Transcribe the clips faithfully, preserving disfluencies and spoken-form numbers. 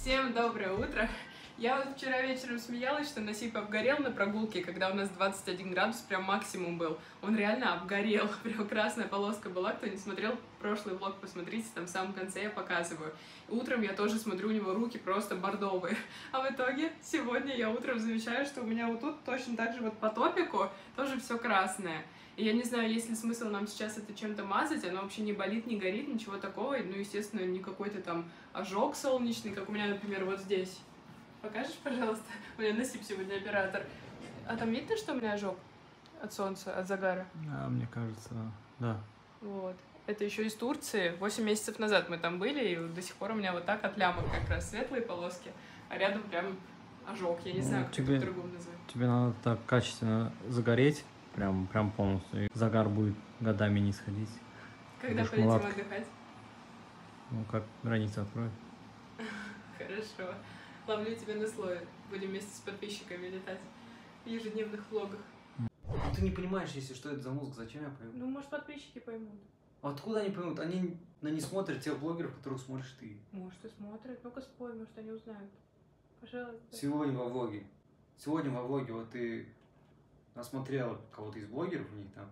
Всем доброе утро! Я вот вчера вечером смеялась, что Насип обгорел на прогулке, когда у нас двадцать один градус, прям максимум был. Он реально обгорел, прям красная полоска была. Кто не смотрел прошлый влог, посмотрите, там в самом конце я показываю. И утром я тоже смотрю, у него руки просто бордовые. А в итоге сегодня я утром замечаю, что у меня вот тут точно так же вот по топику тоже все красное. И я не знаю, есть ли смысл нам сейчас это чем-то мазать, оно вообще не болит, не горит, ничего такого. Ну, естественно, не какой-то там ожог солнечный, как у меня, например, вот здесь. Покажешь, пожалуйста? У меня Насип сегодня оператор. А там видно, что у меня ожог от солнца, от загара? А, мне кажется, да. Вот. Это еще из Турции. восемь месяцев назад мы там были, и до сих пор у меня вот так от лямок как раз светлые полоски, а рядом прям ожог. Я не ну, знаю, как тебе, это по-другому назвать. Тебе надо так качественно загореть, прям, прям полностью. И загар будет годами не сходить. Когда Будешь полетим мулатка. отдыхать? Ну, как граница откроет. Хорошо. Ловлю тебя на слое. Будем вместе с подписчиками летать в ежедневных влогах. Ты не понимаешь, если что это за музыка, зачем я пою? Ну, может, подписчики поймут. Откуда они поймут? Они на не смотрят тех блогеров, которых смотришь ты. Может, и смотрят. Ну-ка спой, может, они узнают. Пожалуйста. Сегодня во влоге. Сегодня во влоге вот ты осмотрела кого-то из блогеров, у них там.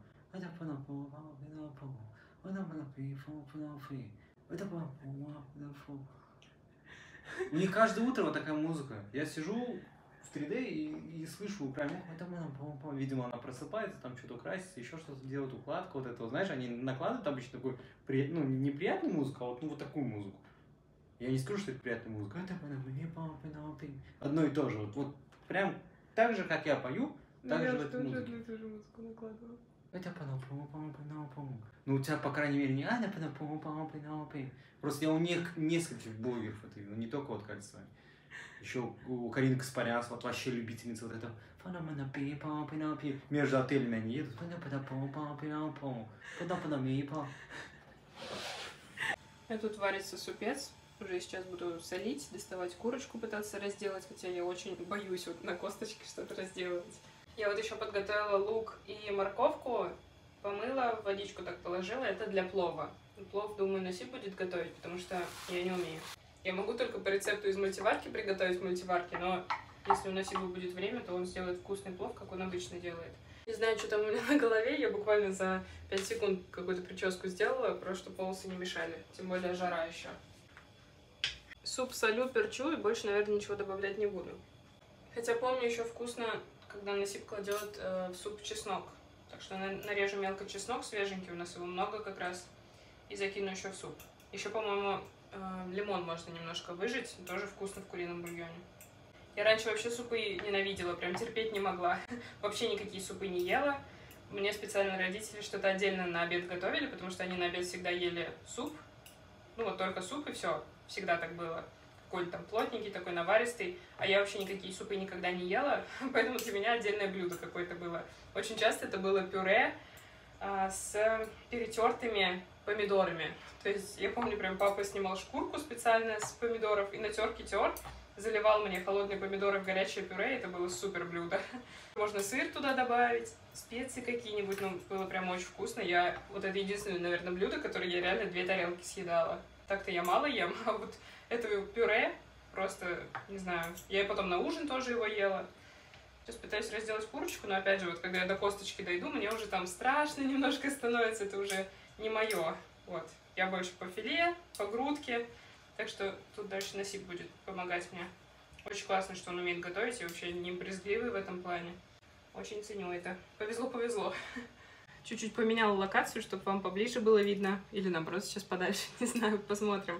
У них каждое утро вот такая музыка. Я сижу в три дэ и, и слышу прям, видимо, она просыпается, там что-то красится, еще что-то делает, укладку вот это. Знаешь, они накладывают обычно такую, ну, неприятную музыку, а вот, ну, вот такую музыку. Я не скажу, что это приятная музыка. Одно и то же. Вот, вот прям так же, как я пою, так ну, же я в этой тоже музыке. одну и ту же музыку накладывала. Ну, у тебя, по крайней мере, не просто я у них нескольких блогеров, это, ну, не только вот кажется. Еще у Карины Каспарян, вот вообще любительница вот этого. Между отелями они едут. А тут варится супец. Уже сейчас буду солить, доставать курочку, пытаться разделать, хотя я очень боюсь вот на косточке что-то разделывать. Я вот еще подготовила лук и морковку, помыла, в водичку так положила, это для плова. Плов, думаю, Насип будет готовить, потому что я не умею. Я могу только по рецепту из мультиварки приготовить в мультиварке, но если у Насиба будет время, то он сделает вкусный плов, как он обычно делает. Не знаю, что там у меня на голове, я буквально за пять секунд какую-то прическу сделала, просто чтобы волосы не мешали, тем более жара еще. Суп солю, перчу и больше, наверное, ничего добавлять не буду. Хотя помню, еще вкусно, когда Насип кладет э, в суп чеснок. Так что нарежу мелко чеснок свеженький, у нас его много как раз, и закину еще в суп. Еще, по-моему, э, лимон можно немножко выжать, тоже вкусно в курином бульоне. Я раньше вообще супы ненавидела, прям терпеть не могла. Вообще никакие супы не ела. Мне специально родители что-то отдельно на обед готовили, потому что они на обед всегда ели суп. Ну вот только суп и все. Всегда так было. Какой-то там плотненький, такой наваристый. А я вообще никакие супы никогда не ела, поэтому для меня отдельное блюдо какое-то было. Очень часто это было пюре а, с перетертыми помидорами. То есть я помню, прям папа снимал шкурку специально с помидоров и на терке тер, заливал мне холодные помидоры в горячее пюре, и это было супер блюдо. Можно сыр туда добавить, специи какие-нибудь, ну, было прям очень вкусно. Я, вот это единственное, наверное, блюдо, которое я реально две тарелки съедала. Так-то я мало ем, а вот это пюре просто, не знаю, я потом на ужин тоже его ела. Сейчас пытаюсь разделать курочку, но опять же, вот когда я до косточки дойду, мне уже там страшно немножко становится, это уже не мое. Вот, я больше по филе, по грудке, так что тут дальше Насип будет помогать мне. Очень классно, что он умеет готовить, и вообще не брезгливый в этом плане. Очень ценю это. Повезло-повезло. Чуть-чуть поменяла локацию, чтобы вам поближе было видно, или наоборот сейчас подальше, не знаю, посмотрим.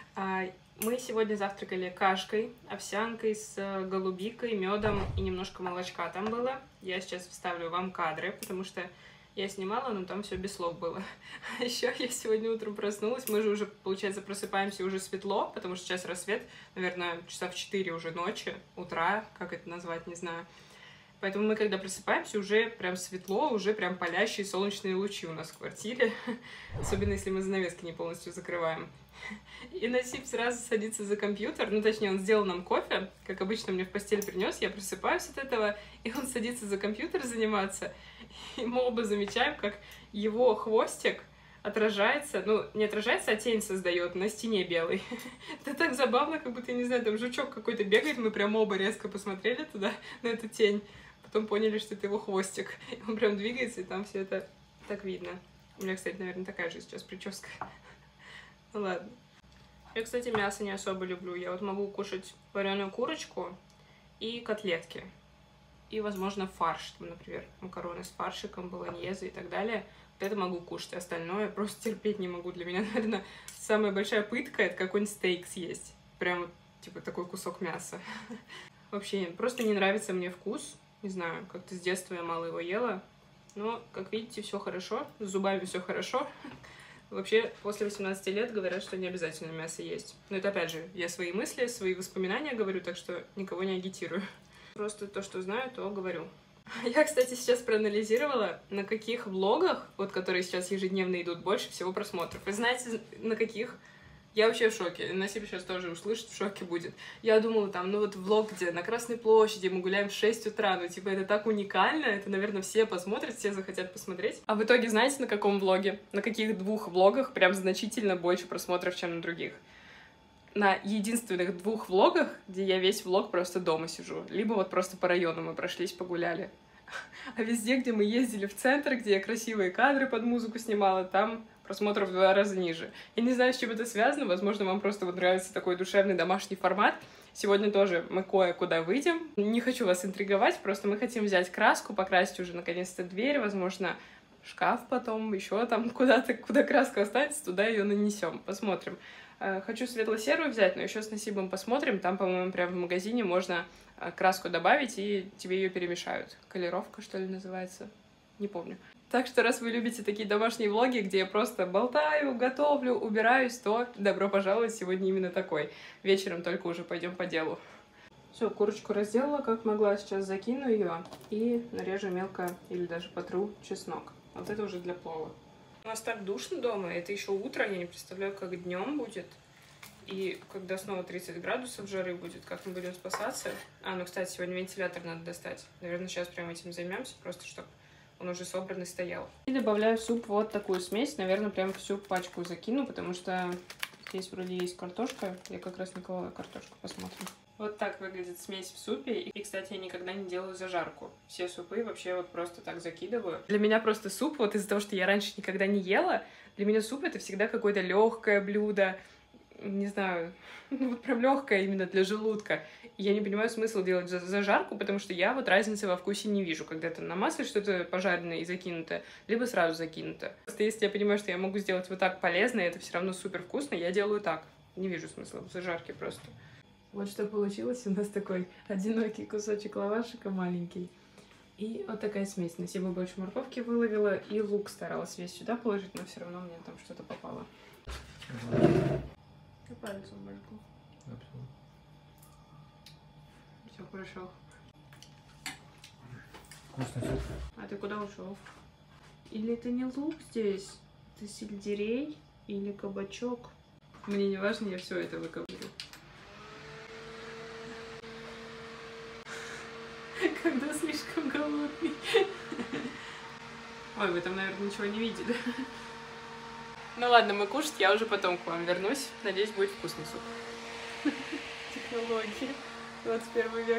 Мы сегодня завтракали кашкой, овсянкой с голубикой, медом и немножко молочка там было. Я сейчас вставлю вам кадры, потому что я снимала, но там все без слов было. А еще я сегодня утром проснулась, мы же уже, получается, просыпаемся уже светло, потому что сейчас рассвет, наверное, часа в четыре уже ночи, утра, как это назвать, не знаю. Поэтому мы, когда просыпаемся, уже прям светло, уже прям палящие солнечные лучи у нас в квартире. Особенно, если мы занавески не полностью закрываем. И Насип сразу садится за компьютер. Ну, точнее, он сделал нам кофе. Как обычно, мне в постель принес. Я просыпаюсь от этого, и он садится за компьютер заниматься. И мы оба замечаем, как его хвостик отражается, ну, не отражается, а тень создает на стене белой. Это так забавно, как будто, не знаю, там жучок какой-то бегает, мы прям оба резко посмотрели туда, на эту тень, потом поняли, что это его хвостик. Он прям двигается, и там все это так видно. У меня, кстати, наверное, такая же сейчас прическа. Ну ладно. Я, кстати, мясо не особо люблю. Я вот могу кушать вареную курочку и котлетки. И, возможно, фарш, там, например, макароны с фаршиком, болоньезе и так далее. Вот это могу кушать, остальное просто терпеть не могу. Для меня, наверное, самая большая пытка — это какой-нибудь стейк съесть. Прям, типа, такой кусок мяса. Вообще, просто не нравится мне вкус. Не знаю, как-то с детства я мало его ела. Но, как видите, все хорошо. С зубами все хорошо. Вообще, после восемнадцати лет говорят, что не обязательно мясо есть. Но это, опять же, я свои мысли, свои воспоминания говорю, так что никого не агитирую. Просто то, что знаю, то говорю. Я, кстати, сейчас проанализировала, на каких влогах, вот которые сейчас ежедневно идут, больше всего просмотров. Вы знаете, на каких? Я вообще в шоке. Насиба сейчас тоже услышит, в шоке будет. Я думала, там, ну вот влог, где на Красной площади мы гуляем в шесть утра, ну типа это так уникально, это, наверное, все посмотрят, все захотят посмотреть. А в итоге знаете, на каком влоге? На каких двух влогах прям значительно больше просмотров, чем на других? На единственных двух влогах, где я весь влог просто дома сижу. Либо вот просто по району мы прошлись, погуляли. А везде, где мы ездили в центр, где я красивые кадры под музыку снимала, там просмотров в два раза ниже. Я не знаю, с чем это связано. Возможно, вам просто вот нравится такой душевный домашний формат. Сегодня тоже мы кое-куда выйдем. Не хочу вас интриговать, просто мы хотим взять краску, покрасить уже наконец-то дверь, возможно, шкаф потом, еще там куда-то, куда краска останется, туда ее нанесем. Посмотрим. Хочу светло-серую взять, но еще с Насибом посмотрим. Там, по-моему, прямо в магазине можно краску добавить, и тебе ее перемешают. Колеровка, что ли, называется? Не помню. Так что, раз вы любите такие домашние влоги, где я просто болтаю, готовлю, убираюсь, то добро пожаловать, сегодня именно такой. Вечером только уже пойдем по делу. Все, курочку разделала, как могла, сейчас закину ее и нарежу мелко или даже потру чеснок. Вот это уже для плова. У нас так душно дома, это еще утро, я не представляю, как днем будет. И когда снова тридцать градусов жары будет, как мы будем спасаться. А, ну, кстати, сегодня вентилятор надо достать. Наверное, сейчас прямо этим займемся, просто чтобы он уже собранный стоял. И добавляю в суп вот такую смесь. Наверное, прям всю пачку закину, потому что здесь вроде есть картошка. Я как раз не клала картошку, посмотрим. Вот так выглядит смесь в супе. И, кстати, я никогда не делаю зажарку. Все супы вообще вот просто так закидываю. Для меня просто суп, вот из-за того, что я раньше никогда не ела, для меня суп — это всегда какое-то легкое блюдо. Не знаю, ну вот прям легкое именно для желудка. И я не понимаю смысла делать зажарку, потому что я вот разницы во вкусе не вижу, когда это на масле что-то пожаренное и закинутое, либо сразу закинуто. Просто если я понимаю, что я могу сделать вот так полезно, и это все равно супер вкусно, я делаю так. Не вижу смысла в зажарке просто. Вот что получилось. У нас такой одинокий кусочек лавашика маленький. И вот такая смесь. На себе больше морковки выловила, и лук старалась весь сюда положить, но все равно мне там что-то попало. Копается в башку. Абсолютно. Все хорошо. Вкусный суп. А ты куда ушел? Или это не лук здесь? Это сельдерей или кабачок? Мне не важно, я все это выковырю. Когда слишком голодный. Ой, вы там, наверное, ничего не видели. Ну ладно, мы кушать, я уже потом к вам вернусь. Надеюсь, будет вкусный суп. Технологии. двадцать первый век.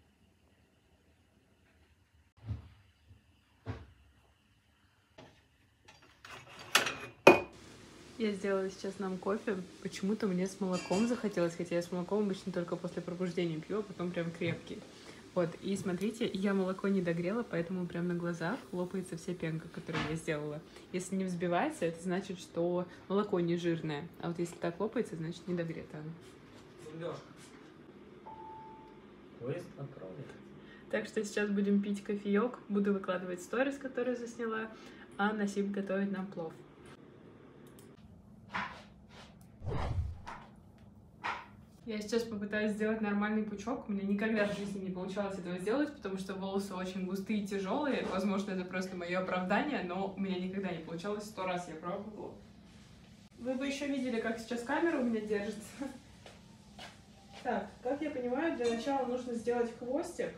Я сделала сейчас нам кофе. Почему-то мне с молоком захотелось, хотя я с молоком обычно только после пробуждения пью, а потом прям крепкий. Вот, и смотрите, я молоко не догрела, поэтому прям на глазах лопается вся пенка, которую я сделала. Если не взбивается, это значит, что молоко не жирное. А вот если так лопается, значит не догрето оно. Так что сейчас будем пить кофеек, буду выкладывать сторис, которые засняла, а Насиб готовит нам плов. Я сейчас попытаюсь сделать нормальный пучок. У меня никогда в жизни не получалось этого сделать, потому что волосы очень густые и тяжелые. Возможно, это просто мое оправдание, но у меня никогда не получалось. Сто раз я пробовала. Вы бы еще видели, как сейчас камера у меня держится. Так, как я понимаю, для начала нужно сделать хвостик.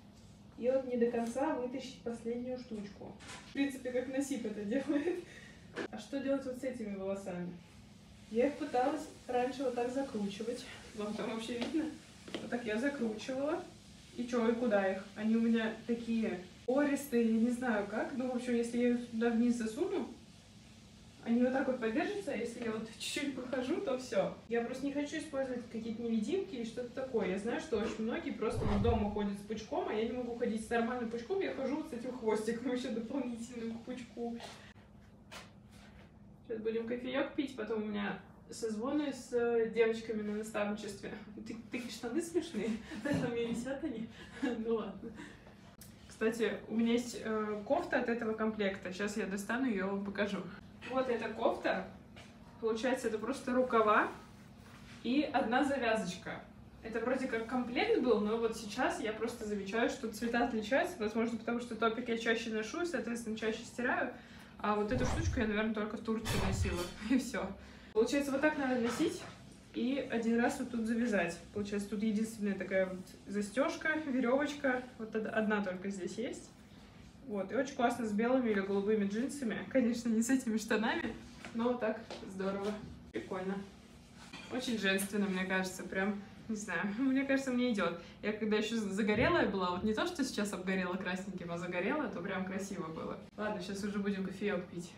И вот не до конца вытащить последнюю штучку. В принципе, как Насип это делает. А что делать вот с этими волосами? Я их пыталась раньше вот так закручивать. Вам там вообще видно? Вот так я закручивала. И чё, и куда их? Они у меня такие пористые, я не знаю как. Ну, в общем, если я их туда вниз засуну, они вот так вот подержатся, а если я вот чуть-чуть похожу, то все. Я просто не хочу использовать какие-то невидимки или что-то такое. Я знаю, что очень многие просто вот дома ходят с пучком, а я не могу ходить с нормальным пучком, я хожу вот с этим хвостиком еще дополнительным к пучку. Сейчас будем кофеек пить, потом у меня созвоны с девочками на наставничестве. Ты, такие штаны смешные, там и висят они. Ну ладно. Кстати, у меня есть э, кофта от этого комплекта. Сейчас я достану ее, вам покажу. Вот эта кофта. Получается, это просто рукава и одна завязочка. Это вроде как комплект был, но вот сейчас я просто замечаю, что цвета отличаются. Возможно, потому что топик я чаще ношу и, соответственно, чаще стираю. А вот эту штучку я, наверное, только в Турции носила. И все. Получается, вот так надо носить и один раз вот тут завязать. Получается, тут единственная такая вот застежка, веревочка. Вот одна только здесь есть. Вот, и очень классно с белыми или голубыми джинсами. Конечно, не с этими штанами, но так здорово, прикольно. Очень женственно, мне кажется, прям, не знаю, мне кажется, мне идет. Я когда еще загорелая была, вот не то, что сейчас обгорела красненьким, а загорелая, то прям красиво было. Ладно, сейчас уже будем кофеек пить.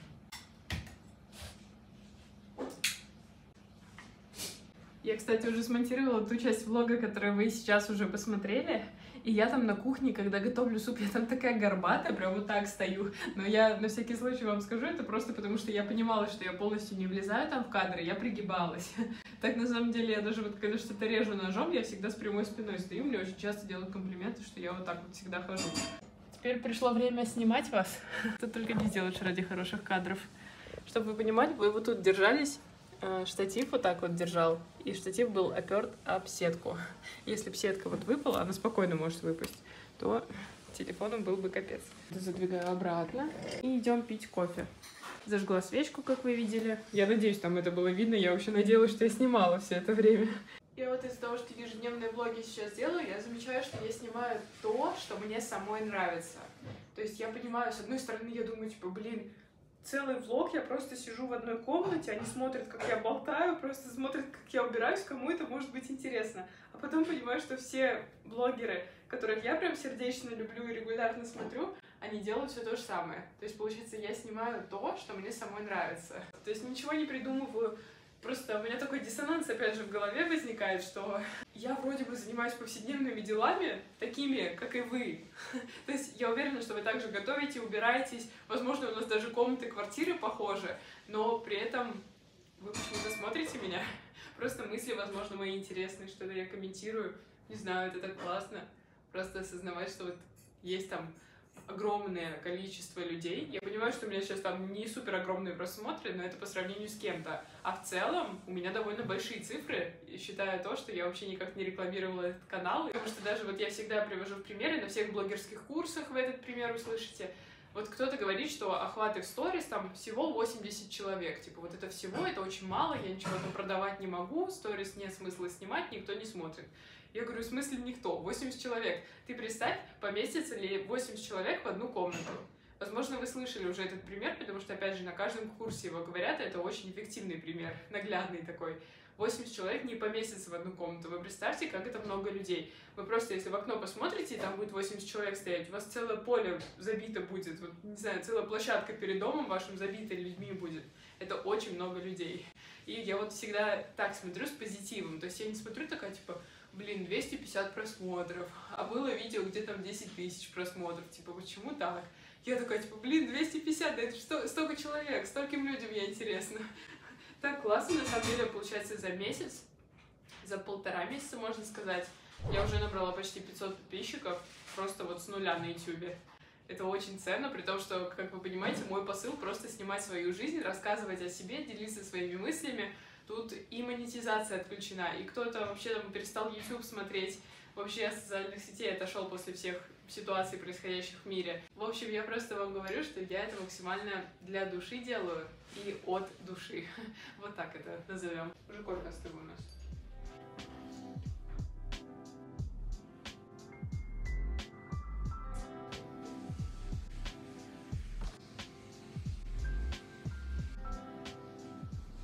Я, кстати, уже смонтировала ту часть влога, которую вы сейчас уже посмотрели. И я там на кухне, когда готовлю суп, я там такая горбатая, прям вот так стою. Но я на всякий случай вам скажу это просто потому, что я понимала, что я полностью не влезаю там в кадры, я пригибалась. Так на самом деле я даже вот когда что-то режу ножом, я всегда с прямой спиной стою, мне очень часто делают комплименты, что я вот так вот всегда хожу. Теперь пришло время снимать вас. Ты только не сделаешь ради хороших кадров. Чтобы вы понимали, вы вот тут держались. Штатив вот так вот держал, и штатив был оперт об сетку. Если бы сетка вот выпала, она спокойно может выпасть, то телефоном был бы капец. Задвигаю обратно и идем пить кофе. Зажгла свечку, как вы видели. Я надеюсь, там это было видно, я вообще надеялась, что я снимала все это время. Я вот из-за того, что ежедневные влоги сейчас делаю, я замечаю, что я снимаю то, что мне самой нравится. То есть я понимаю, с одной стороны, я думаю, типа, блин, целый влог я просто сижу в одной комнате, они смотрят, как я болтаю, просто смотрят, как я убираюсь, кому это может быть интересно. А потом понимаю, что все блогеры, которых я прям сердечно люблю и регулярно смотрю, они делают все то же самое. То есть, получается, я снимаю то, что мне самой нравится. То есть ничего не придумываю. Просто у меня такой диссонанс, опять же, в голове возникает, что я вроде бы занимаюсь повседневными делами, такими, как и вы. То есть я уверена, что вы также готовите, убираетесь, возможно, у нас даже комнаты, квартиры похожи, но при этом вы почему-то смотрите меня. Просто мысли, возможно, мои интересные, что-то я комментирую. Не знаю, это так классно. Просто осознавать, что вот есть там огромное количество людей. Я понимаю, что у меня сейчас там не супер огромные просмотры, но это по сравнению с кем-то. А в целом у меня довольно большие цифры, считая то, что я вообще никак не рекламировала этот канал. Потому что даже вот я всегда привожу в примеры, на всех блогерских курсах вы этот пример услышите. Вот кто-то говорит, что охваты в сторис там всего восемьдесят человек. Типа вот это всего, это очень мало, я ничего там продавать не могу, сторис нет смысла снимать, никто не смотрит. Я говорю, в смысле никто? восемьдесят человек. Ты представь, поместится ли восемьдесят человек в одну комнату. Возможно, вы слышали уже этот пример, потому что, опять же, на каждом курсе его говорят, и это очень эффективный пример, наглядный такой. восемьдесят человек не поместится в одну комнату. Вы представьте, как это много людей. Вы просто, если в окно посмотрите, и там будет восемьдесят человек стоять, у вас целое поле забито будет, вот, не знаю, целая площадка перед домом вашим забита людьми будет. Это очень много людей. И я вот всегда так смотрю с позитивом. То есть я не смотрю такая, типа, блин, двести пятьдесят просмотров, а было видео, где там десять тысяч просмотров, типа, почему так? Я такая, типа, блин, двести пятьдесят, да это что, столько человек, стольким людям мне интересно. Так классно, на самом деле, получается, за месяц, за полтора месяца, можно сказать, я уже набрала почти пятьсот подписчиков, просто вот с нуля на ютубе. Это очень ценно, при том, что, как вы понимаете, мой посыл просто снимать свою жизнь, рассказывать о себе, делиться своими мыслями. Тут и монетизация отключена, и кто-то вообще там перестал YouTube смотреть, вообще от социальных сетей отошел после всех ситуаций, происходящих в мире. В общем, я просто вам говорю, что я это максимально для души делаю и от души. Вот так это назовем. Уже кофе остыл у нас.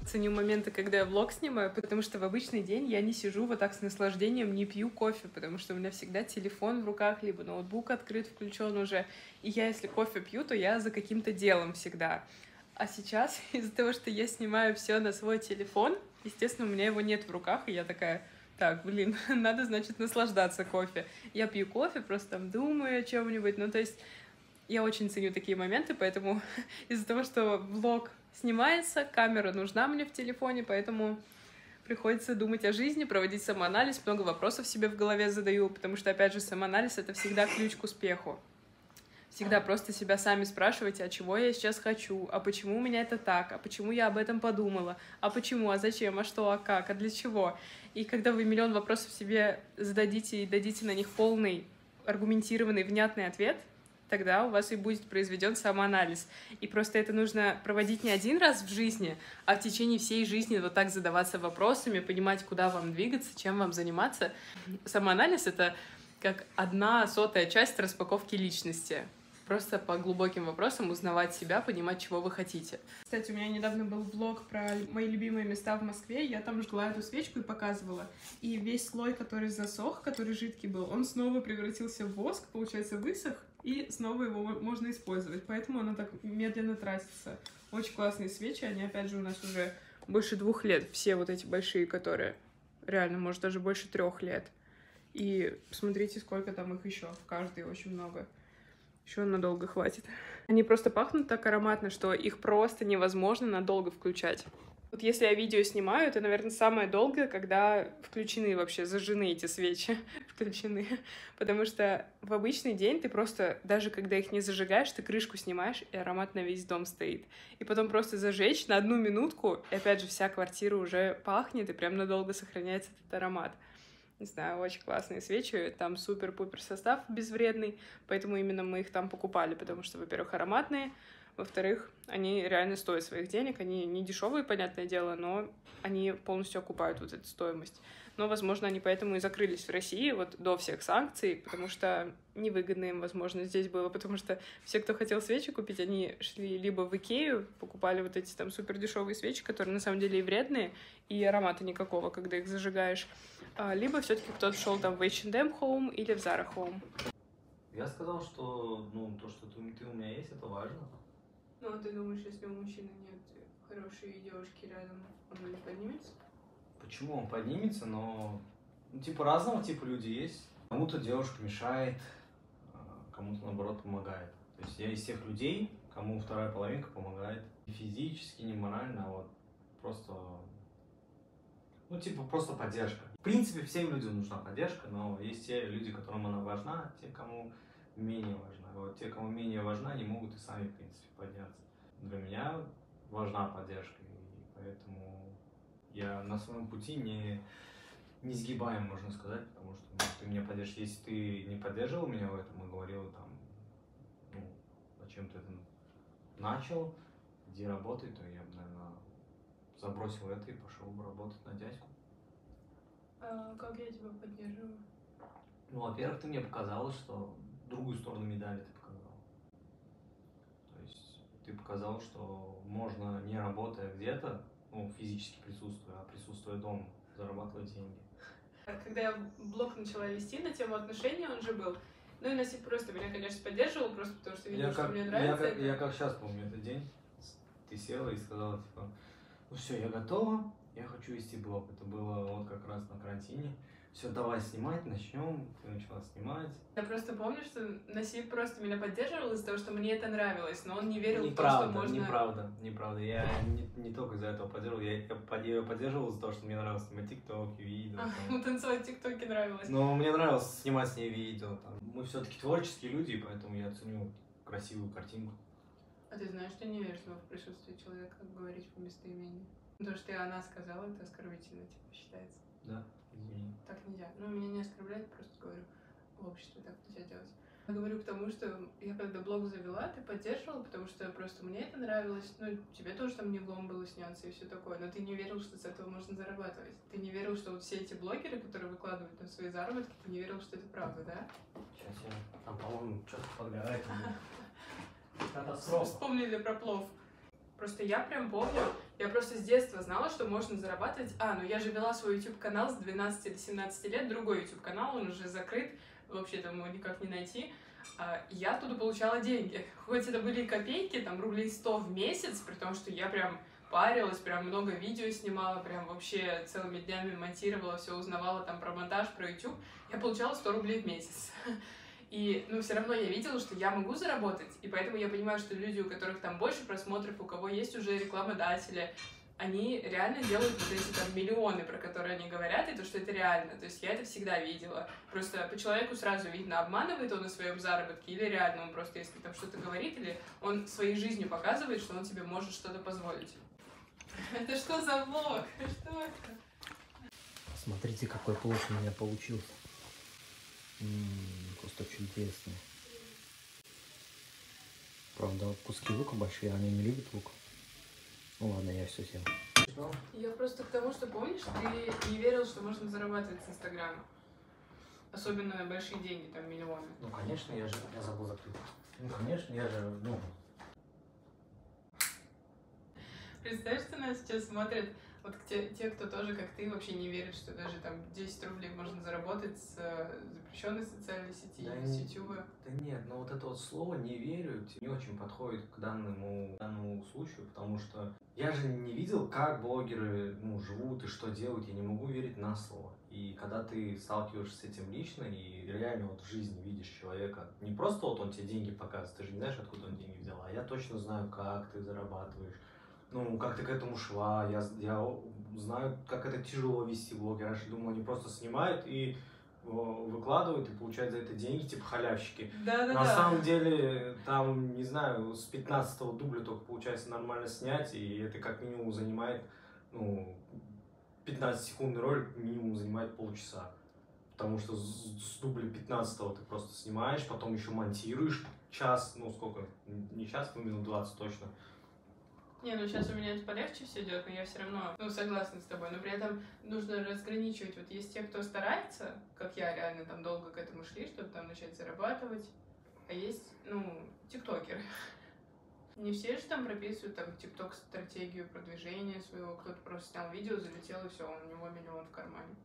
Ценю моменты, когда я влог снимаю, потому что в обычный день я не сижу вот так с наслаждением, не пью кофе, потому что у меня всегда телефон в руках, либо ноутбук открыт, включен уже. И я, если кофе пью, то я за каким-то делом всегда. А сейчас из-за того, что я снимаю все на свой телефон, естественно, у меня его нет в руках, и я такая... Так, блин, надо, значит, наслаждаться кофе. Я пью кофе, просто там думаю о чем-нибудь. Ну, то есть я очень ценю такие моменты, поэтому из-за того, что влог снимается, камера нужна мне в телефоне, поэтому приходится думать о жизни, проводить самоанализ, много вопросов себе в голове задаю, потому что, опять же, самоанализ — это всегда ключ к успеху. Всегда просто себя сами спрашивайте, а чего я сейчас хочу, а почему у меня это так, а почему я об этом подумала, а почему, а зачем, а что, а как, а для чего. И когда вы миллион вопросов себе зададите и дадите на них полный, аргументированный, внятный ответ, тогда у вас и будет произведен самоанализ. И просто это нужно проводить не один раз в жизни, а в течение всей жизни вот так задаваться вопросами, понимать, куда вам двигаться, чем вам заниматься. Самоанализ — это как одна сотая часть распаковки личности. Просто по глубоким вопросам узнавать себя, понимать, чего вы хотите. Кстати, у меня недавно был влог про мои любимые места в Москве. Я там жгла эту свечку и показывала. И весь слой, который засох, который жидкий был, он снова превратился в воск, получается, высох, и снова его можно использовать. Поэтому оно так медленно тратится. Очень классные свечи. Они, опять же, у нас уже больше двух лет. Все вот эти большие, которые реально, может, даже больше трех лет. И смотрите, сколько там их еще. В каждой очень много. Еще надолго хватит. Они просто пахнут так ароматно, что их просто невозможно надолго включать. Вот если я видео снимаю, это, наверное, самое долгое, когда включены вообще, зажжены эти свечи. включены. Потому что в обычный день ты просто, даже когда их не зажигаешь, ты крышку снимаешь, и аромат на весь дом стоит. И потом просто зажечь на одну минутку, и опять же вся квартира уже пахнет, и прям надолго сохраняется этот аромат. Не знаю, очень классные свечи, там супер-пупер состав безвредный, поэтому именно мы их там покупали, потому что, во-первых, ароматные, во-вторых, они реально стоят своих денег, они не дешевые, понятное дело, но они полностью окупают вот эту стоимость. Но, возможно, они поэтому и закрылись в России вот до всех санкций, потому что невыгодно им, возможно, здесь было, потому что все, кто хотел свечи купить, они шли либо в Икею, покупали вот эти там супер дешевые свечи, которые на самом деле и вредные, и аромата никакого, когда их зажигаешь, либо все-таки кто-то шел там в эйч энд эм Home или в Zara Home. Я сказал, что ну то, что ты, ты у меня есть, это важно. Ну, а ты думаешь, если у мужчины нет хорошей девушки рядом, он не поднимется? Почему он поднимется, но ну, типа разного типа люди есть. Кому-то девушка мешает, кому-то наоборот помогает. То есть я из тех людей, кому вторая половинка помогает не физически, не морально, а вот просто, ну типа просто поддержка. В принципе, всем людям нужна поддержка, но есть те люди, которым она важна, те, кому менее важна. Вот те, кому менее важна, они могут и сами, в принципе, подняться. Для меня важна поддержка, и поэтому я на своем пути не, не сгибаем, можно сказать, потому что ну, ты меня поддержишь. Если ты не поддерживал меня в этом и говорил там, ну, зачем ты это начал, где работать, то я бы, наверное, забросил это и пошел бы работать на дядьку. А как я тебя поддерживаю? Ну, во-первых, ты мне показала, что другую сторону медали ты показала. То есть ты показал, что можно, не работая где-то, ну, физически присутствуя, а присутствуя дома, зарабатывать деньги. Когда я блог начала вести на тему отношений, он же был. Ну и Насип просто меня, конечно, поддерживал, просто потому что видел, Я что как, мне я, нравится как, это. я как сейчас помню этот день. Ты села и сказала, типа, ну все, я готова, я хочу вести блог. Это было вот как раз на карантине. Все, давай снимать, начнем. Ты начала снимать. Я просто помню, что Насип просто меня поддерживал из-за того, что мне это нравилось, но он не верил Неправда, в то, что можно... неправда, неправда. Я не, не только из-за этого поддерживал, я ее поддерживал из-за того, что мне нравилось снимать тиктоки, видео. А, ну танцевать в тиктоке нравилось. Но мне нравилось снимать с ней видео. Там. Мы все-таки творческие люди, и поэтому я ценю красивую картинку. А ты знаешь, что невежливо в присутствии человека говорить по местоимению? То, что и она сказала, это оскорбительно, типа, считается. Да, извини. Так нельзя. Ну, меня не оскорбляет, просто говорю, в обществе так нельзя делать. Я говорю к тому, что я когда блог завела, ты поддерживала, потому что просто мне это нравилось, ну, тебе тоже там не влом было сняться и все такое, но ты не верил, что с этого можно зарабатывать. Ты не верил, что вот все эти блогеры, которые выкладывают там свои заработки, ты не верил, что это правда, да? Сейчас я там, по-моему, что-то подгорает. Катастрофа. Вспомнили про плов. Просто я прям помню, я просто с детства знала, что можно зарабатывать. А, ну я же вела свой YouTube-канал с двенадцати до семнадцати лет, другой YouTube-канал, он уже закрыт, вообще там его никак не найти. Я оттуда получала деньги. Хоть это были копейки, там рублей сто в месяц, при том, что я прям парилась, прям много видео снимала, прям вообще целыми днями монтировала, все узнавала там про монтаж, про YouTube. Я получала сто рублей в месяц. И, ну, все равно я видела, что я могу заработать, и поэтому я понимаю, что люди, у которых там больше просмотров, у кого есть уже рекламодатели, они реально делают вот эти там миллионы, про которые они говорят, и то, что это реально. То есть я это всегда видела. Просто по человеку сразу видно, обманывает он на своем заработке или реально он просто, если там что-то говорит, или он своей жизнью показывает, что он тебе может что-то позволить. Это что за влог? Что это? Смотрите, какой плов у меня получился. М-м, просто чудесный. Правда, куски лука большие, они не любят лук. Ну ладно, я все съел. Я просто к тому, что помнишь, ты не верил, что можно зарабатывать с Инстаграма. Особенно на большие деньги, там миллионы. Ну конечно, я же я забыл закрыть. Ну конечно, я же, ну. Представь, что нас сейчас смотрят вот те, те, кто тоже, как ты, вообще не верит, что даже там десять рублей можно заработать с запрещенной социальной сети, Да с не- Ютуба. Да нет, но вот это вот слово «не верю» не очень подходит к данному, данному случаю, потому что я же не видел, как блогеры ну, живут и что делают, я не могу верить на слово. И когда ты сталкиваешься с этим лично и реально вот в жизни видишь человека, не просто вот он тебе деньги показывает, ты же не знаешь, откуда он деньги взял, а я точно знаю, как ты зарабатываешь, ну, как ты к этому шла, я, я знаю, как это тяжело вести блог. Я раньше думал, они просто снимают и выкладывают и получают за это деньги, типа халявщики. Да, да, На да. самом деле, там, не знаю, с пятнадцатого дубля только получается нормально снять, и это как минимум занимает, ну, пятнадцатисекундный ролик минимум занимает полчаса. Потому что с, с дубля пятнадцатого ты просто снимаешь, потом еще монтируешь час, ну сколько, не час, но минут двадцать точно. Не, ну сейчас у меня это полегче все идет, но я все равно, ну, согласна с тобой. Но при этом нужно разграничивать. Вот есть те, кто старается, как я, реально там долго к этому шли, чтобы там начать зарабатывать. А есть, ну, тиктокеры. Не все же там прописывают там тикток-стратегию продвижения своего. Кто-то просто снял видео, залетел, и все, у него миллион в кармане.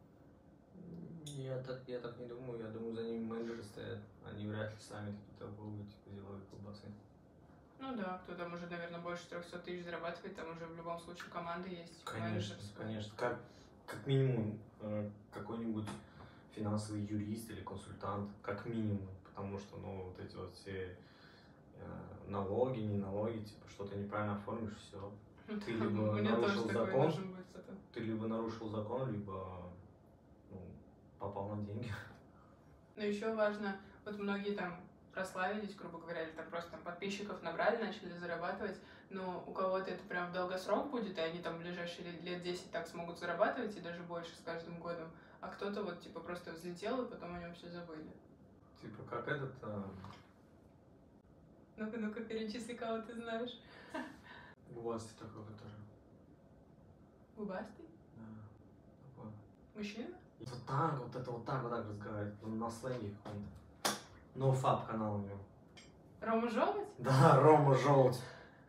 Я так, я так не думаю, я думаю, за ними менеджеры стоят. Они вряд ли сами какие-то будут, типа, делают колбасы. Ну да, кто там уже, наверное, больше трехсот тысяч зарабатывает, там уже в любом случае команда есть. Конечно, менеджерская. конечно. Как, как минимум э, какой-нибудь финансовый юрист или консультант, как минимум, потому что, ну, вот эти вот все э, налоги, не налоги, типа, что-то неправильно оформишь, все. Ты либо У меня тоже нарушил такой закон, должен быть это. ты либо нарушил закон, либо ну, попал на деньги. Но еще важно, вот многие там прославились, грубо говоря, или там просто там подписчиков набрали, начали зарабатывать, но у кого-то это прям в долгосрок будет, и они там в ближайшие лет десять так смогут зарабатывать, и даже больше с каждым годом, а кто-то вот типа просто взлетел, и потом о нем все забыли. Типа, как этот... Э, Ну-ка, ну-ка, перечисли, кого ты знаешь. губастый такой, который... Губастый? Да, такой. Мужчина? И вот так, вот это вот так, вот так разговаривает, ну, на сленге каком-то. Ноуфап канал у него. Рома Желудь? Да, Рома Желудь.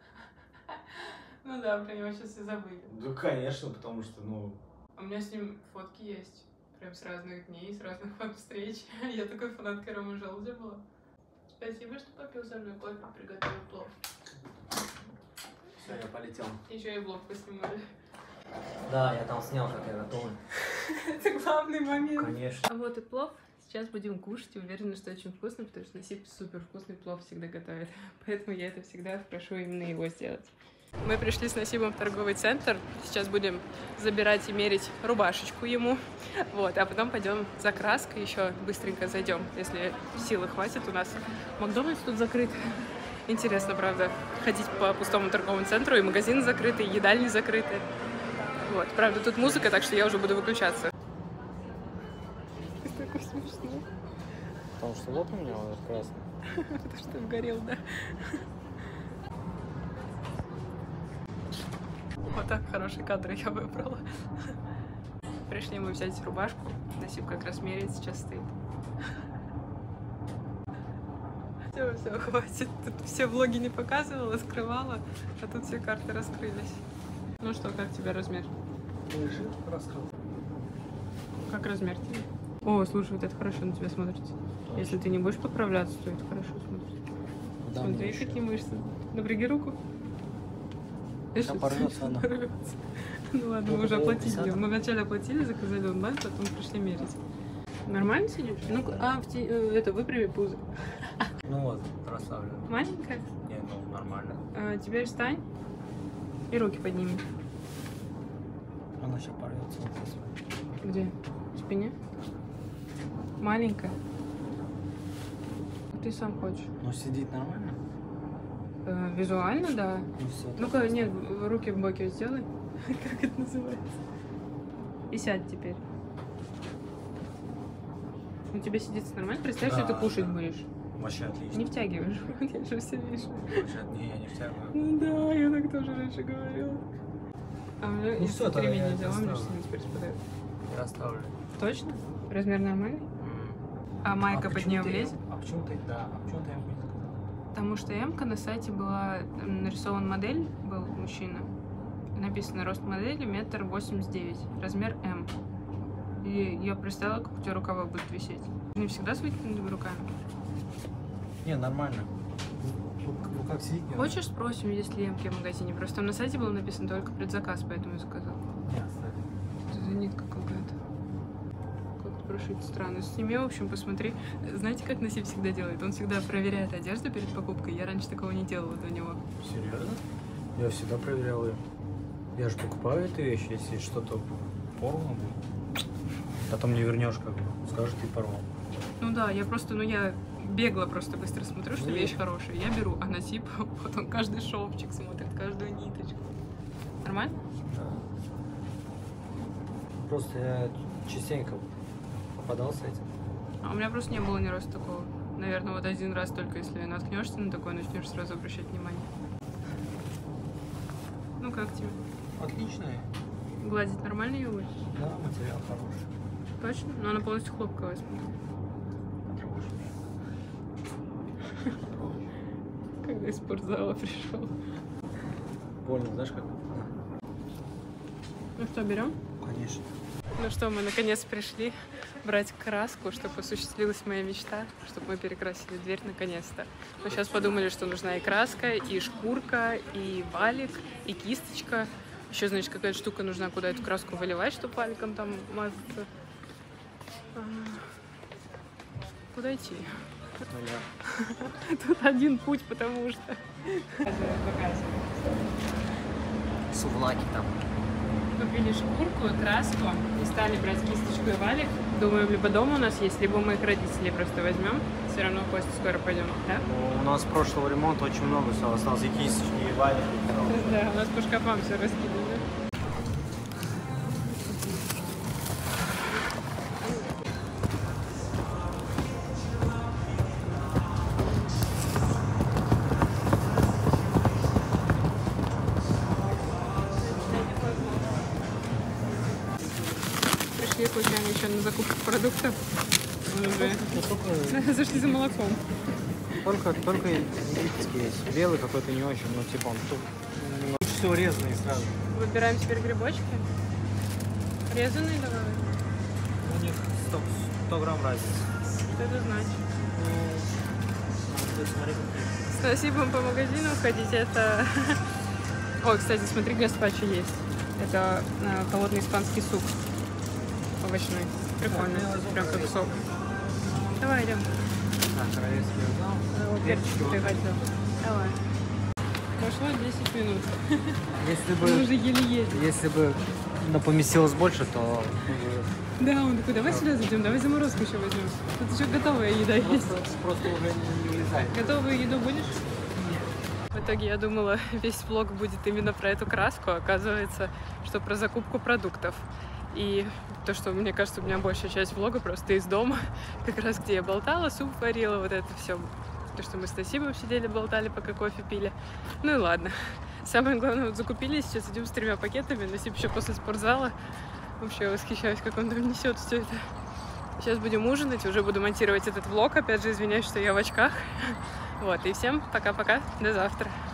Ну да, про него сейчас и забыли. Ну, конечно, потому что, ну... У меня с ним фотки есть. Прям с разных дней, с разных встреч. Я такой фанаткой Ромы Желудя была. Спасибо, что попил со мной кофе, приготовил плов. Все, я полетел. Еще и блог поснимали. Да, я там снял, как я готовый. Это главный момент. Конечно. А вот и плов. Сейчас будем кушать. Уверена, что очень вкусно, потому что Насип супер вкусный плов всегда готовит. Поэтому я это всегда прошу именно его сделать. Мы пришли с Насибом в торговый центр. Сейчас будем забирать и мерить рубашечку ему. Вот, а потом пойдем за краской, еще быстренько зайдем, если силы хватит у нас. Макдональдс тут закрыт. Интересно, правда, ходить по пустому торговому центру, и магазины закрыты, и едальни закрыты. Вот, правда, тут музыка, так что я уже буду выключаться. Такой смешной. Потому что лоб у меня вот красный. Потому что вгорел, да. Вот так хорошие кадры я выбрала. Пришли мы взять рубашку. Насип как раз меряет, сейчас стоит. Все, все, хватит. Тут все влоги не показывала, скрывала, а тут все карты раскрылись. Ну что, как тебе размер? Лежит, рассказывай. Как размер тебе? О, слушай, вот это хорошо на тебя смотрится. Если ты не будешь поправляться, то это хорошо смотрится. Да, Смотри, какие мышцы. Напряги руку. Сейчас порвется она. Порвется. Ну ладно, мы уже оплатили. Мы вначале оплатили, заказали онлайн, потом пришли мерить. Нормально сидишь? Ну, а, в те... это, выпрями пузо. Ну вот, расслабленно. Маленькая? Не, ну нормально. А, теперь встань и руки подними. Она сейчас порвется. Где? В спине? Маленькая? Ты сам хочешь. Ну сидеть нормально? Э, визуально, да. Ну все. Ну-ка, нет, в- руки в боки сделай. Как это называется? И сядь теперь. Ну тебе сидится нормально? Представь, что Да, ты кушать да. будешь. Вообще отлично. Не втягиваешь, я же все вижу. Вообще, не, я не втягиваю. Ну да, я так тоже раньше говорила. А у меня Ну из всё, тогда ремень я не взяла, у меня оставлю. штаны теперь спадают. Я оставлю. Точно? Размер нормальный? М. А майка А под почему нее ты- влезет? А почему ты, да, а почему ты ему не сказала? Потому что М-ка на сайте была, там нарисован модель, был мужчина. Написано рост модели метр восемьдесят девять, размер М. И я представила, как у тебя рукава будут висеть. Не всегда с вытянутыми руками. Не, нормально. Ну, ну как сидеть? не Хочешь, спросим, есть ли М-ки в магазине? Просто там на сайте было написано только предзаказ, поэтому я сказала. надо? Не, оставь. Это за нитка какая-то. Как-то прошить странно. Сними, в общем, посмотри. Знаете, как Насип всегда делает? Он всегда проверяет одежду перед покупкой. Я раньше такого не делала до него. Серьезно? Я всегда проверял ее. Я же покупаю эту вещь, если что-то порвано будет. Потом не вернешь, как бы. Скажешь, ты порвал. Ну да, я просто, ну я бегло просто быстро смотрю, что Нет. вещь хорошая. Я беру, а Насип потом каждый шовчик смотрит, каждую ниточку. Нормально? Да. Просто я частенько попадал с этим. А у меня просто не было ни разу такого. Наверное, вот один раз только, если наткнешься на такое, начнешь сразу обращать внимание. Ну как тебе? Отличная. Гладить нормально ее будет? Да, материал хороший. Точно? Но она полностью хлопковая, смотри. Потрогаешь меня. Когда из спортзала пришел. Больно, знаешь как? Ну что, берем? Конечно. Ну что, мы наконец пришли брать краску, чтобы осуществилась моя мечта, чтобы мы перекрасили дверь наконец-то. Мы сейчас подумали, что нужна и краска, и шкурка, и валик, и кисточка. Еще, значит, какая-то штука нужна, куда эту краску выливать, чтобы валиком там мазаться. А, Куда идти? Тут один путь, потому что... Сувлаки там. Купили шкурку, краску и стали брать кисточку и валик. Думаем, либо дома у нас есть, либо мы их родителей просто возьмем. Все равно в гости скоро пойдем, да? Ну, у нас с прошлого ремонта очень много всего осталось. И кисточки, и валики. Да, у нас по шкафам все раскидано. Пришли случайно еще на закупку продуктов. Мы уже зашли за молоком. Только, только египетский есть. Белый какой-то не очень, но типа он тут все резанный сразу. Выбираем теперь грибочки. Резаные давай. У них сто, сто грамм разница. Что это значит? Ну, смотри, какие. Спасибо по магазину ходить. Это... Ой, кстати, смотри, гаспачо есть. Это э, холодный испанский суп. Овощной. Прикольно. Прям как сок. Давай, идем. А, королевский узнал. Перчик приготовил. Давай. Прошло десять минут. Если Мы уже бы, еле едем. если бы ну, поместилось больше, то Да, он такой, давай сюда зайдем, давай заморозку еще возьмем. Тут еще готовая еда есть. просто, просто уже не влезает. Готовую еду будешь? В итоге я думала, весь влог будет именно про эту краску, а оказывается, что про закупку продуктов. И то, что, мне кажется, у меня большая часть влога просто из дома, как раз где я болтала, суп варила, вот это все. То, что мы с Насибом сидели, болтали, пока кофе пили. Ну и ладно. Самое главное, вот закупили, сейчас идем с тремя пакетами. Насиб еще после спортзала. Вообще я восхищаюсь, как он там несет все это. Сейчас будем ужинать, уже буду монтировать этот влог. Опять же, извиняюсь, что я в очках. Вот, и всем пока-пока, до завтра.